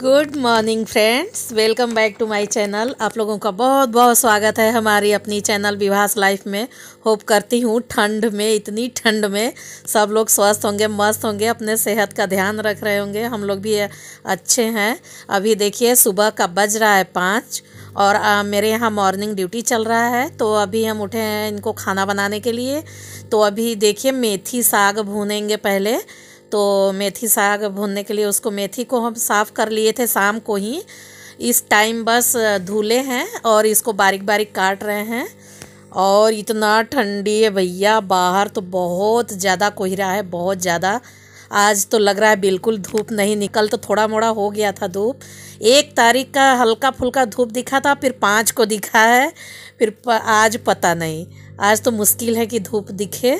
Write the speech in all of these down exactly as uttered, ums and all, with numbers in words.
Good morning friends, welcome back to my channel. आप लोगों का बहुत बहुत स्वागत है हमारी अपनी चैनल विभास लाइफ में। होप करती हूँ ठंड में, इतनी ठंड में सब लोग स्वस्थ होंगे, मस्त होंगे, अपने सेहत का ध्यान रख रहे होंगे। हम लोग भी अच्छे हैं। अभी देखिए सुबह का बज रहा है पाँच और आ, मेरे यहाँ मॉर्निंग ड्यूटी चल रहा है। तो अभी हम उठे हैं इनको खाना बनाने के लिए। तो अभी देखिए मेथी साग भूनेंगे पहले। तो मेथी साग भूनने के लिए उसको मेथी को हम साफ़ कर लिए थे शाम को ही। इस टाइम बस धुले हैं और इसको बारीक बारीक काट रहे हैं। और इतना ठंडी है भैया, बाहर तो बहुत ज़्यादा कोहरा है, बहुत ज़्यादा। आज तो लग रहा है बिल्कुल धूप नहीं निकल, तो थोड़ा मोड़ा हो गया था धूप। एक तारीख का हल्का फुल्का धूप दिखा था, फिर पाँच को दिखा है, फिर आज पता नहीं। आज तो मुश्किल है कि धूप दिखे।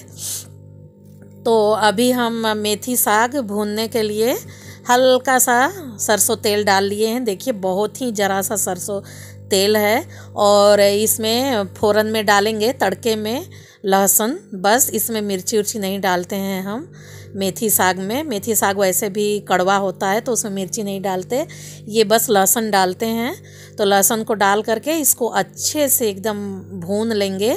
तो अभी हम मेथी साग भूनने के लिए हल्का सा सरसों तेल डाल लिए हैं। देखिए बहुत ही ज़रा सा सरसों तेल है और इसमें फ़ौरन में डालेंगे तड़के में लहसुन। बस इसमें मिर्ची उर्ची नहीं डालते हैं हम मेथी साग में। मेथी साग वैसे भी कड़वा होता है तो उसमें मिर्ची नहीं डालते, ये बस लहसुन डालते हैं। तो लहसुन को डाल करके इसको अच्छे से एकदम भून लेंगे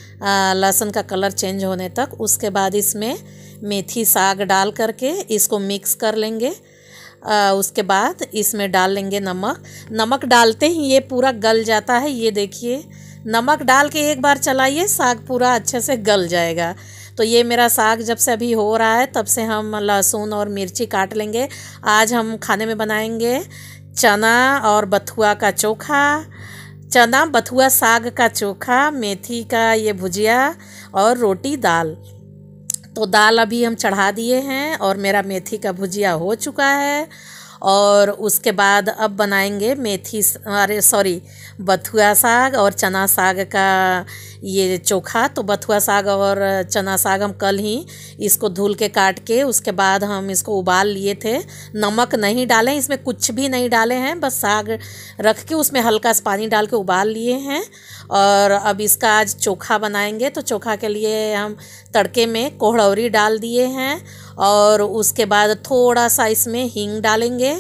लहसुन का कलर चेंज होने तक। उसके बाद इसमें मेथी साग डाल करके इसको मिक्स कर लेंगे। आ, उसके बाद इसमें डाल लेंगे नमक। नमक डालते ही ये पूरा गल जाता है। ये देखिए नमक डाल के एक बार चलाइए, साग पूरा अच्छे से गल जाएगा। तो ये मेरा साग जब से अभी हो रहा है तब से हम लहसुन और मिर्ची काट लेंगे। आज हम खाने में बनाएंगे चना और बथुआ का चोखा, चना बथुआ साग का चोखा, मेथी का ये भुजिया और रोटी दाल। तो दाल अभी हम चढ़ा दिए हैं और मेरा मेथी का भुजिया हो चुका है। और उसके बाद अब बनाएंगे मेथी अरे सॉरी बथुआ साग और चना साग का ये चोखा। तो बथुआ साग और चना साग हम कल ही इसको धुल के काट के उसके बाद हम इसको उबाल लिए थे। नमक नहीं डालें, इसमें कुछ भी नहीं डाले हैं, बस साग रख के उसमें हल्का सा पानी डाल के उबाल लिए हैं। और अब इसका आज चोखा बनाएंगे। तो चोखा के लिए हम तड़के में कोहड़ौरी डाल दिए हैं और उसके बाद थोड़ा सा इसमें हींग डालेंगे,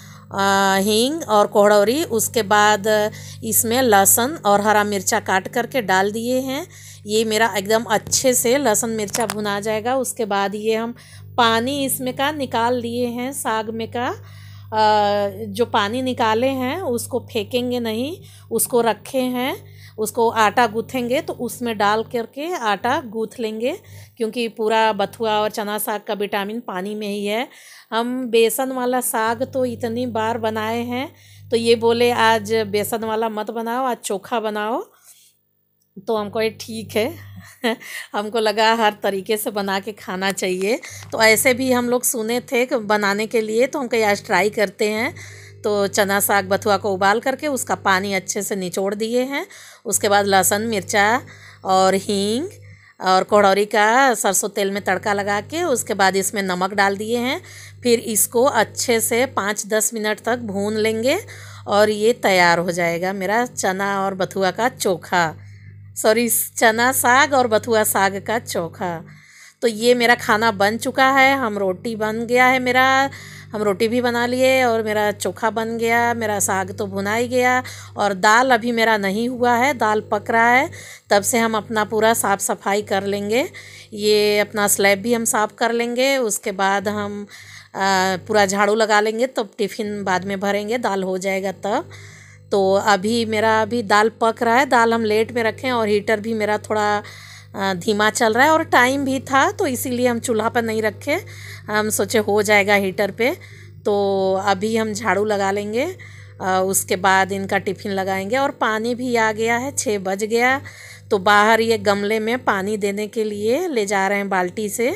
आ, हींग और कोहड़ौरी। उसके बाद इसमें लहसुन और हरा मिर्चा काट करके डाल दिए हैं। ये मेरा एकदम अच्छे से लहसुन मिर्चा भुना जाएगा। उसके बाद ये हम पानी इसमें का निकाल लिए हैं साग में का। आ, जो पानी निकाले हैं उसको फेंकेंगे नहीं, उसको रखे हैं, उसको आटा गूँथेंगे तो उसमें डाल करके आटा गूँथ लेंगे, क्योंकि पूरा बथुआ और चना साग का विटामिन पानी में ही है। हम बेसन वाला साग तो इतनी बार बनाए हैं, तो ये बोले आज बेसन वाला मत बनाओ, आज चोखा बनाओ। तो हमको ये ठीक है हमको लगा हर तरीके से बना के खाना चाहिए। तो ऐसे भी हम लोग सुने थे कि बनाने के लिए, तो हम कहीं आज ट्राई करते हैं। तो चना साग बथुआ को उबाल करके उसका पानी अच्छे से निचोड़ दिए हैं। उसके बाद लहसुन मिर्चा और हींग और कोहड़ौरी का सरसों तेल में तड़का लगा के उसके बाद इसमें नमक डाल दिए हैं। फिर इसको अच्छे से पाँच दस मिनट तक भून लेंगे और ये तैयार हो जाएगा मेरा चना और बथुआ का चोखा, सॉरी चना साग और बथुआ साग का चोखा। तो ये मेरा खाना बन चुका है। हम रोटी बन गया है मेरा, हम रोटी भी बना लिए और मेरा चोखा बन गया, मेरा साग तो भुना ही गया। और दाल अभी मेरा नहीं हुआ है, दाल पक रहा है। तब से हम अपना पूरा साफ़ सफाई कर लेंगे, ये अपना स्लैब भी हम साफ़ कर लेंगे। उसके बाद हम आ, पूरा झाड़ू लगा लेंगे, तब तो टिफ़िन बाद में भरेंगे, दाल हो जाएगा तब। तो अभी मेरा अभी दाल पक रहा है। दाल हम लेट में रखें और हीटर भी मेरा थोड़ा धीमा चल रहा है और टाइम भी था, तो इसीलिए हम चूल्हा पर नहीं रखे, हम सोचे हो जाएगा हीटर पे। तो अभी हम झाड़ू लगा लेंगे, उसके बाद इनका टिफ़िन लगाएंगे। और पानी भी आ गया है, छः बज गया। तो बाहर ये गमले में पानी देने के लिए ले जा रहे हैं बाल्टी से।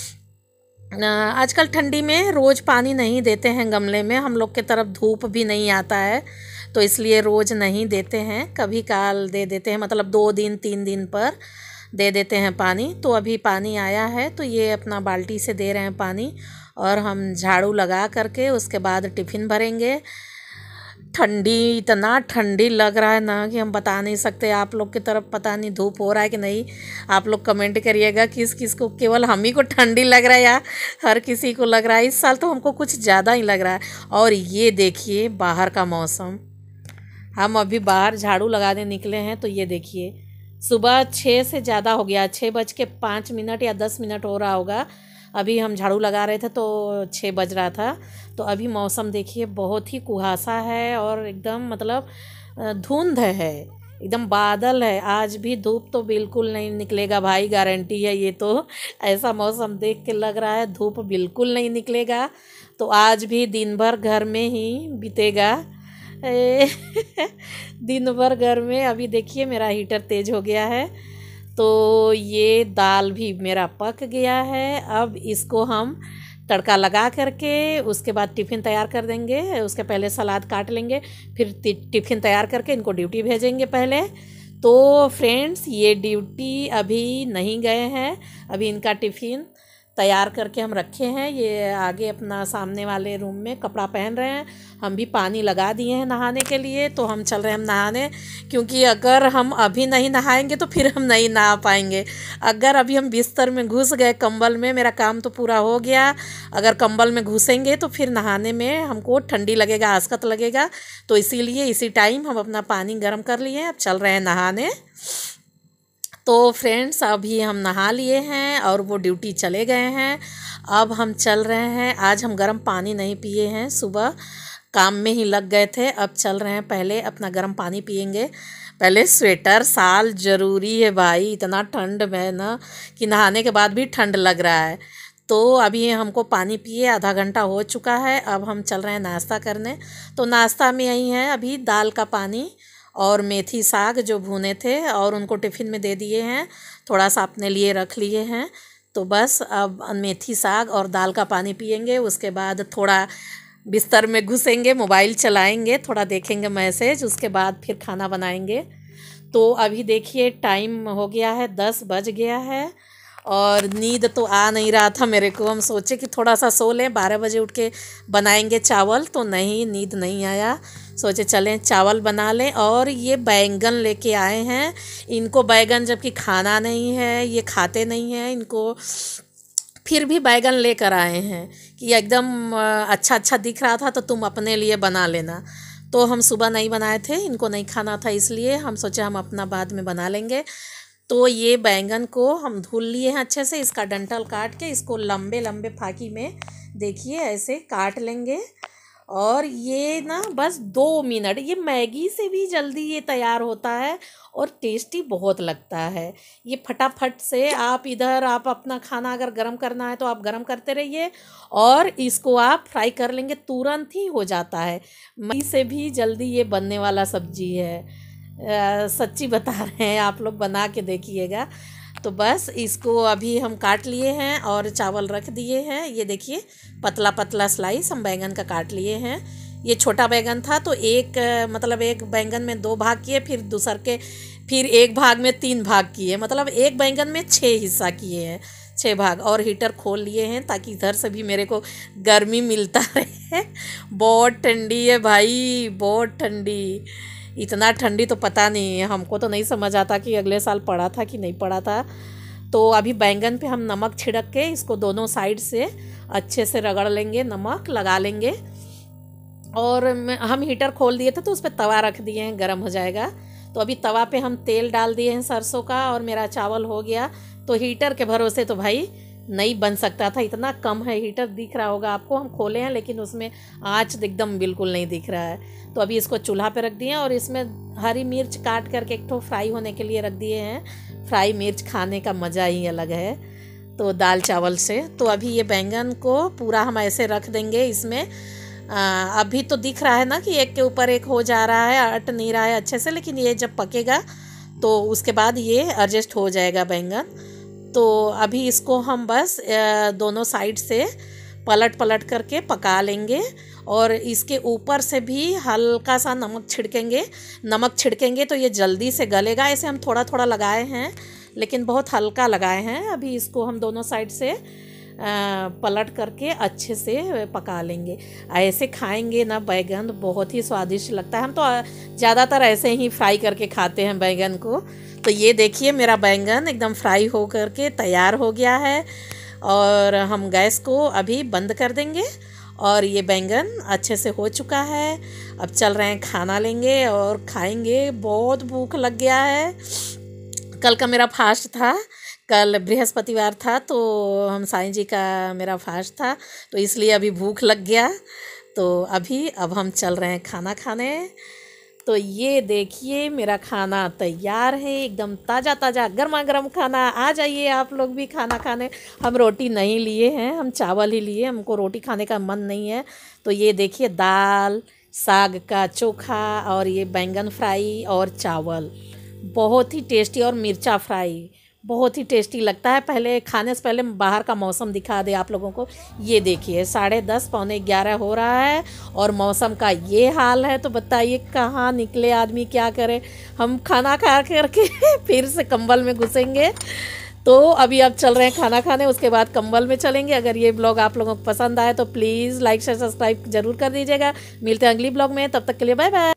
आजकल ठंडी में रोज़ पानी नहीं देते हैं गमले में, हम लोग के तरफ धूप भी नहीं आता है, तो इसलिए रोज़ नहीं देते हैं, कभी काल दे देते हैं, मतलब दो दिन तीन दिन पर दे देते हैं पानी। तो अभी पानी आया है तो ये अपना बाल्टी से दे रहे हैं पानी और हम झाड़ू लगा करके उसके बाद टिफ़िन भरेंगे। ठंडी, इतना ठंडी लग रहा है ना कि हम बता नहीं सकते। आप लोग की तरफ पता नहीं धूप हो रहा है कि नहीं, आप लोग कमेंट करिएगा। किस किस को, केवल हम ही को ठंडी लग रहा है या हर किसी को लग रहा है? इस साल तो हमको कुछ ज़्यादा ही लग रहा है। और ये देखिए बाहर का मौसम, हम अभी बाहर झाड़ू लगाने निकले हैं तो ये देखिए सुबह छः से ज़्यादा हो गया, छः बज के पाँच मिनट या दस मिनट हो रहा होगा। अभी हम झाड़ू लगा रहे थे तो छः बज रहा था। तो अभी मौसम देखिए बहुत ही कुहासा है और एकदम मतलब धुंध है, एकदम बादल है। आज भी धूप तो बिल्कुल नहीं निकलेगा भाई, गारंटी है ये तो। ऐसा मौसम देख के लग रहा है धूप बिल्कुल नहीं निकलेगा। तो आज भी दिन भर घर में ही बीतेगा। दिन भर घर में। अभी देखिए मेरा हीटर तेज़ हो गया है तो ये दाल भी मेरा पक गया है। अब इसको हम तड़का लगा करके उसके बाद टिफ़िन तैयार कर देंगे। उसके पहले सलाद काट लेंगे, फिर टिफ़िन तैयार करके इनको ड्यूटी भेजेंगे पहले। तो फ्रेंड्स ये ड्यूटी अभी नहीं गए हैं, अभी इनका टिफ़िन तैयार करके हम रखे हैं। ये आगे अपना सामने वाले रूम में कपड़ा पहन रहे हैं। हम भी पानी लगा दिए हैं नहाने के लिए, तो हम चल रहे हैं हम नहाने। क्योंकि अगर हम अभी नहीं नहाएंगे तो फिर हम नहीं नहा पाएंगे। अगर अभी हम बिस्तर में घुस गए कंबल में, मेरा काम तो पूरा हो गया। अगर कंबल में घुसेंगे तो फिर नहाने में हमको ठंडी लगेगा, आस्कत लगेगा। तो इसीलिए इसी टाइम हम अपना पानी गर्म कर लिए हैं, अब चल रहे हैं नहाने। तो फ्रेंड्स अभी हम नहा लिए हैं और वो ड्यूटी चले गए हैं। अब हम चल रहे हैं। आज हम गर्म पानी नहीं पिए हैं, सुबह काम में ही लग गए थे। अब चल रहे हैं, पहले अपना गर्म पानी पियेंगे। पहले स्वेटर साल ज़रूरी है भाई, इतना ठंड में ना कि नहाने के बाद भी ठंड लग रहा है। तो अभी हमको पानी पिए आधा घंटा हो चुका है। अब हम चल रहे हैं नाश्ता करने। तो नाश्ता में यही है अभी दाल का पानी और मेथी साग जो भुने थे और उनको टिफ़िन में दे दिए हैं, थोड़ा सा अपने लिए रख लिए हैं। तो बस अब मेथी साग और दाल का पानी पियेंगे। उसके बाद थोड़ा बिस्तर में घुसेंगे, मोबाइल चलाएंगे, थोड़ा देखेंगे मैसेज, उसके बाद फिर खाना बनाएंगे। तो अभी देखिए टाइम हो गया है, दस बज गया है और नींद तो आ नहीं रहा था मेरे को। हम सोचे कि थोड़ा सा सो लें, बारह बजे उठ के बनाएंगे चावल, तो नहीं, नींद नहीं आया। सोचे चलें चावल बना लें। और ये बैंगन लेके आए हैं। इनको बैंगन जबकि खाना नहीं है, ये खाते नहीं हैं, इनको फिर भी बैंगन लेकर आए हैं कि एकदम अच्छा अच्छा दिख रहा था तो तुम अपने लिए बना लेना। तो हम सुबह नहीं बनाए थे, इनको नहीं खाना था, इसलिए हम सोचे हम अपना बाद में बना लेंगे। तो ये बैंगन को हम धुल लिए हैं अच्छे से। इसका डंठल काट के इसको लंबे लंबे फाकी में देखिए ऐसे काट लेंगे। और ये ना बस दो मिनट, ये मैगी से भी जल्दी ये तैयार होता है और टेस्टी बहुत लगता है। ये फटाफट से आप इधर आप अपना खाना अगर गरम करना है तो आप गरम करते रहिए और इसको आप फ्राई कर लेंगे, तुरंत ही हो जाता है। मैगी से भी जल्दी ये बनने वाला सब्जी है। आ, सच्ची बता रहे हैं, आप लोग बना के देखिएगा। तो बस इसको अभी हम काट लिए हैं और चावल रख दिए हैं। ये देखिए पतला पतला स्लाइस हम बैंगन का काट लिए हैं। ये छोटा बैंगन था तो एक मतलब एक बैंगन में दो भाग किए, फिर दूसर के फिर एक भाग में तीन भाग किए, मतलब एक बैंगन में छः हिस्सा किए हैं, छः भाग। और हीटर खोल लिए हैं ताकि इधर से भी मेरे को गर्मी मिलता रहे। बहुत ठंडी है भाई, बहुत ठंडी। इतना ठंडी तो पता नहीं है, हमको तो नहीं समझ आता कि अगले साल पड़ा था कि नहीं पड़ा था। तो अभी बैंगन पे हम नमक छिड़क के इसको दोनों साइड से अच्छे से रगड़ लेंगे, नमक लगा लेंगे। और हम हीटर खोल दिए थे तो उस पर तवा रख दिए हैं, गर्म हो जाएगा। तो अभी तवा पे हम तेल डाल दिए हैं सरसों का और मेरा चावल हो गया। तो हीटर के भरोसे तो भाई नहीं बन सकता था, इतना कम है हीटर, दिख रहा होगा आपको। हम खोले हैं लेकिन उसमें आँच एकदम बिल्कुल नहीं दिख रहा है। तो अभी इसको चूल्हा पे रख दिए हैं और इसमें हरी मिर्च काट करके एक ठो फ्राई होने के लिए रख दिए हैं। फ्राई मिर्च खाने का मज़ा ही अलग है तो दाल चावल से। तो अभी ये बैंगन को पूरा हम ऐसे रख देंगे इसमें। आ, अभी तो दिख रहा है ना कि एक के ऊपर एक हो जा रहा है, अट नहीं रहा है अच्छे से, लेकिन ये जब पकेगा तो उसके बाद ये एडजस्ट हो जाएगा बैंगन। तो अभी इसको हम बस दोनों साइड से पलट पलट करके पका लेंगे और इसके ऊपर से भी हल्का सा नमक छिड़केंगे। नमक छिड़केंगे तो ये जल्दी से गलेगा। ऐसे हम थोड़ा थोड़ा लगाए हैं लेकिन बहुत हल्का लगाए हैं। अभी इसको हम दोनों साइड से पलट करके अच्छे से पका लेंगे। ऐसे खाएंगे ना बैगन बहुत ही स्वादिष्ट लगता है। हम तो ज़्यादातर ऐसे ही फ्राई करके खाते हैं बैगन को। तो ये देखिए मेरा बैंगन एकदम फ्राई हो करके तैयार हो गया है और हम गैस को अभी बंद कर देंगे। और ये बैंगन अच्छे से हो चुका है। अब चल रहे हैं खाना लेंगे और खाएंगे। बहुत भूख लग गया है। कल का मेरा फास्ट था, कल बृहस्पतिवार था, तो हम साईं जी का मेरा फास्ट था, तो इसलिए अभी भूख लग गया। तो अभी अब हम चल रहे हैं खाना खाने। तो ये देखिए मेरा खाना तैयार है, एकदम ताज़ा ताज़ा गर्मा गर्म खाना। आ जाइए आप लोग भी खाना खाने। हम रोटी नहीं लिए हैं, हम चावल ही लिए, हमको रोटी खाने का मन नहीं है। तो ये देखिए दाल, साग का चोखा और ये बैंगन फ्राई और चावल, बहुत ही टेस्टी, और मिर्चा फ्राई बहुत ही टेस्टी लगता है। पहले खाने से पहले बाहर का मौसम दिखा दे आप लोगों को। ये देखिए साढ़े दस पौने ग्यारह हो रहा है और मौसम का ये हाल है। तो बताइए कहाँ निकले आदमी, क्या करे। हम खाना खा करके फिर से कंबल में घुसेंगे। तो अभी अब चल रहे हैं खाना खाने, उसके बाद कंबल में चलेंगे। अगर ये ब्लॉग आप लोगों को पसंद आए तो प्लीज़ लाइक शेयर सब्सक्राइब जरूर कर दीजिएगा। मिलते हैं अगली ब्लॉग में, तब तक के लिए बाय बाय।